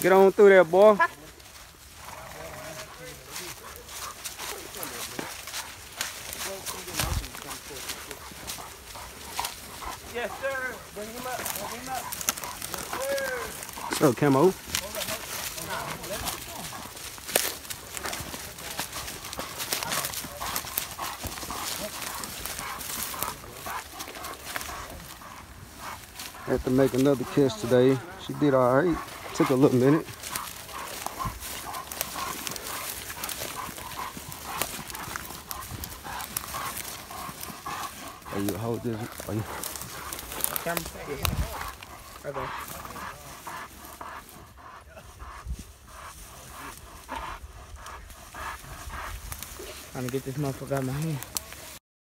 Get on through there, boy. Yes, sir. Bring him up. Bring him up. Yes, sir. What's up, Camo? Had to make another catch today. She did all right. Took a little minute. Are you hold this? Are you? Okay. Trying to get this motherfucker out of my hand.